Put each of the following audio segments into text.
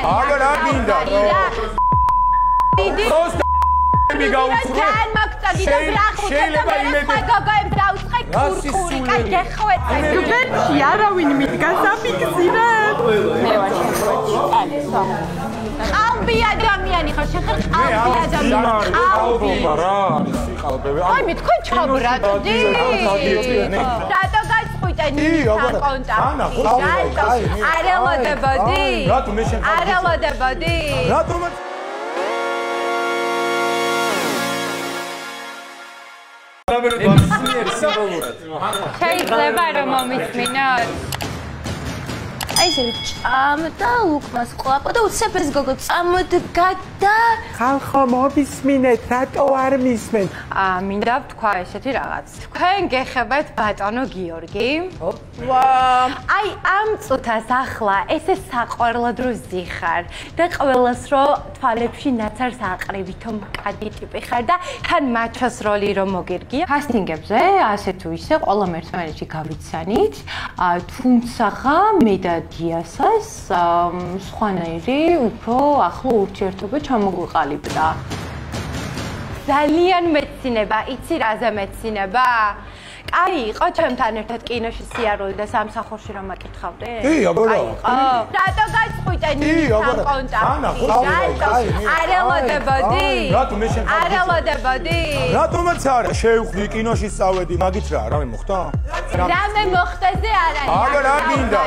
აგარა გინდა შეიძლება იმედი დაუწყე კურკური კაი გეხვეწე გბერში არავინ მიდგა სამიგზივე მე ვარ შემოჭი ყალბი ადამიანი ხარ შეხარ ყალბი ადამიანი ყალბი რა სიყალბები აი მე თქვენ ჩაბრატდი რატო გაწყույტენი საკონტაქტი არელოდებოდი არელოდებოდი რატომაც შეიძლება რომ მომისმინოთ აი ესე ჭამდა უკმას ყლაპო და უცებ ეს გოგო წამოდგა და ხალხო მომისმინეთ რატო არ მისმენ მინდა ვთქვა ესეთი რაღაც თქვენ გეხებათ ბატონო გიორგი ვა აი ამ წუთას ახლა ესე საყვარლად რო ზიხარ და ყველას რო თვალებში ნაცარს აყრივითო მკადი ტიპი ხარ და თან მაჩოს როლი რომ მოგირგია კასტინგებზე ასე თუ ისე ყველა ერთმანეთში გავიცანით თუმცა მე და დიასას სხვანაირი უფრო ახლო ურთიერთობა ჩამოგვიყალიბდა. ძალიან მეცინება, იცი რაზე მეცინება? კაი იყო ჩემთან ერთად კინოში სიარული და სამსახურში რომ აკითხავდე? კი, აბა. რატო გაწყույტენი საკონტაქტი? არელოდებოდი? არელოდებოდი? რატომაც არა, შევხვდი კინოში სწავედი, მაგით რა მოხდა? რამე მოხდაზე არ არის. აგარა გინდა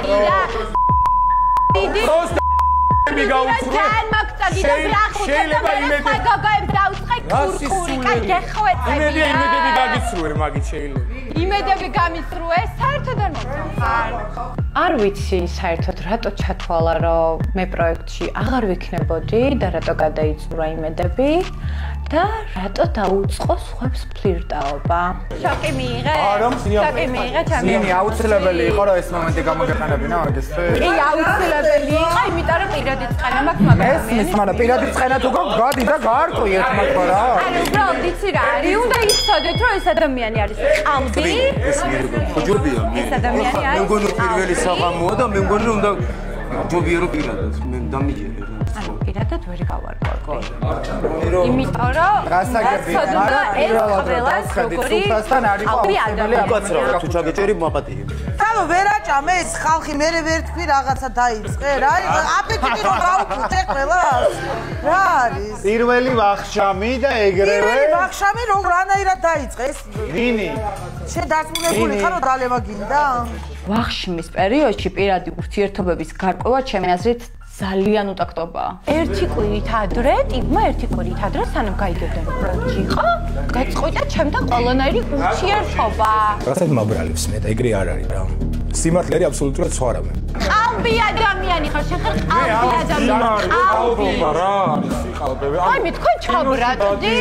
შეიძლება იმედი დაუწყე კურკური კაი გეხვეწე იმედები გაგიცრუე მაგით შეიძლება იმედები გამიცრუე საერთოდ არ მომწონს არ ვიცი საერთოდ რატო ჩათვალა რომ მე პროექტში აღარ ვიქნებოდი და რატო გადაიწურა იმედები და რატო დაუწყო სხვებს ფლირტაობა შოკი მიიღე შოკი მიიღე ჩემი ნინი აუცილებელი იყო რომ ეს მომენტი გამოგეყენებინა მაგისტრი კი აუცილებელი იყო იმიტომ რომ პირადი წყენა მაქვს მაგრამ ეს მაგრამ პირადი წყენა თუ გადი და გაარკვი ერთმანეთს რა არა უბრალოდ იცი რა არის უნდა იცოდეთ რომ ეს ადამიანი არის ყალბი ეს ხოჯობია მე ეს ადამიანი არის მე მგონი პირველი საღამოა და მე მგონი რომ უნდა ჯობია რომ პირადად მე დამიჯერე ანუ პირადად ვერ გავარკვევ იმიტომ რომ გასაგები მაგრამ ეს ყველას როგორი სუფასთან არის უკაცრავ თუ ჩაგეჭერი მაპატიებ ანუ ვერაჭამე ეს ხალხი მე ვერ თქვი რაღაცა დაიწყე რა აპეტიტი რომ გაუკვირდე ყველას რა არის პირველი ვახშამი და ეგრევე პირველი ვახშამი რომ რანაირად დაიწყე ეს ნინი შენ დაწმუნებული ხარ რომ დალევა გინდა ვახშმის პერიოდში პირადი ურთიერთობების გარკვევა ჩემი აზრით ძალიან უტაქტობაა. ერთი კვირით ადრე, ტიპმა ერთი კვირით ადრე სანამ გაიგებდნენ პროექტში იყო, გაწყույტა ჩემთან ყველანაირი ურთიერთობა. რასაც მაბრალებს მე და ეგრე არ არის რა. სიმართლე არის აბსოლუტურად სხვა რამე. ყალბი ადამიანი ხარ, შეხარ ყალბი ადამიანი. ყალბი რა არის სიყალბები? აი მე თქვენ ჩაბრატდი.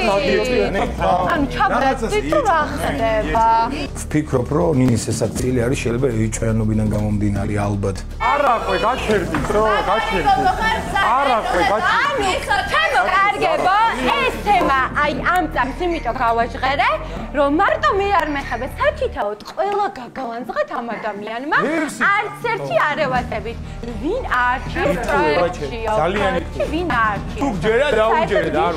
ანუ ჩაბრატდი თუ რა ხდება? ვფიქრობ რომ ნინის ეს აქტილი არის შეიძლება ეჭვიანობიდან გამომდინარე ალბათ. არაყვე გაჩერდის რო არაყვე ანუ ჩემო კარგებო ეს თემა აი ამ წამს იმიტომ გავაჟღერე რომ მარტო მე არ მეხება საჩითაოდ ყველა გაგალანძღეთ ამ ადამიანმა არც ერთი არ ევატებით ვინ არჩევს პროექტშიო ძალიან ვინ არჩევს თუ გჯერა დაუჯერე და არ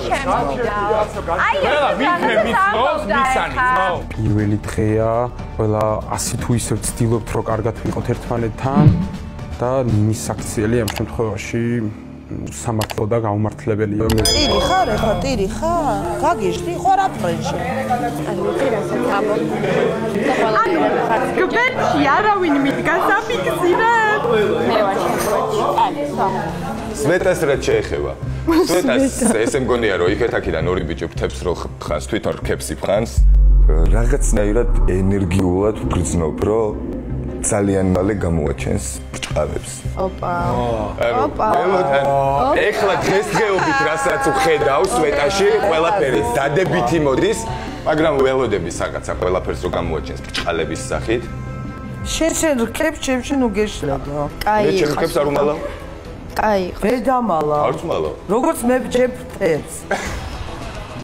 აი ვინმე მიცნობს მიზანი პირველი დღეა ყველა ასე თუ ისე ვცდილობთ რომ კარგად ვიყოთ ერთმანეთთან და ნინის აქციელი ამ შემთხვევაში სამართლო და გაუმართლებელია. ტირი ხარ ეხლა ტირი ხარ? გაგიშდი ხარ აფრენში. ანუ ვიღასაც ანუ გბერში არავინ მიდგა სამიგზივე. მე ვარ შემოჭი. სვეტას რაც შეეხება. სვეტას ესე მგონია რომ იქეთ-აქედან ორი ბიჭი ღვთებს რო ხანს თვითონ რქებს იფხანს. რაღაცნაირად ენერგიულად ვგრძნობ რომ ძალიან მალე გამოაჩენს ბრჭყალებს. ოპა. ეხლა დღესდღეობით რასაც ვხედავ სვეტაში, ყველაფერი დადებითი მოდის, მაგრამ ველოდები რაღაცა ყველაფერს რო გამოაჩენს ბრჭყალების სახით. შენ რქებს ჩემში ნუ გეშლადო. კაი. მე ჩემ რქებს არ უმალავ? კაი. ვერ დამალა. არც უმალავ. როგორც მე ვჯებ ფერს.